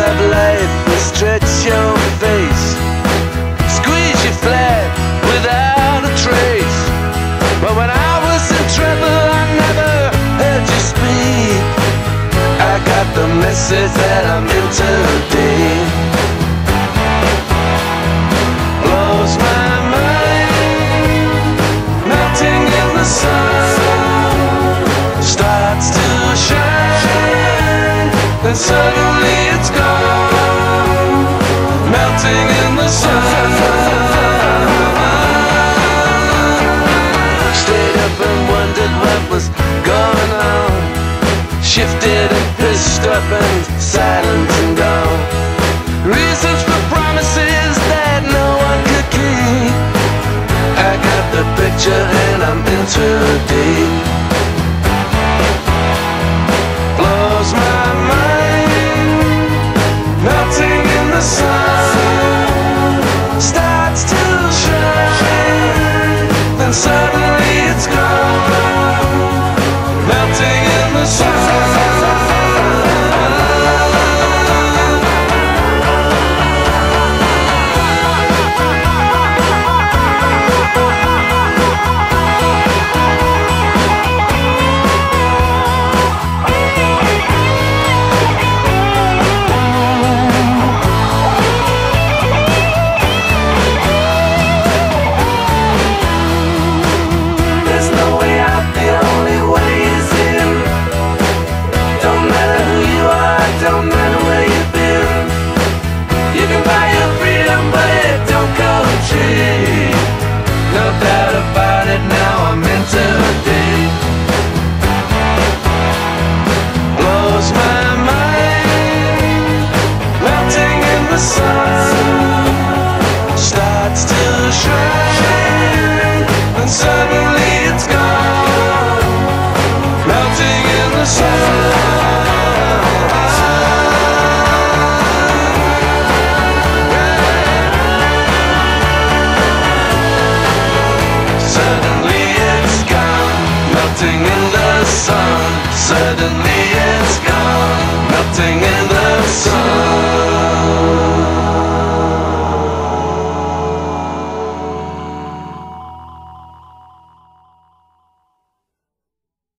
of life will stretch your face, squeeze you flat without a trace. But when I was in trouble, I never heard you speak. I got the message that I'm in today. Blows my mind, melting in the sun, starts to shine, and suddenly it's gone, melting in the sun. Stayed up and wondered what was going on, shifted and pissed up and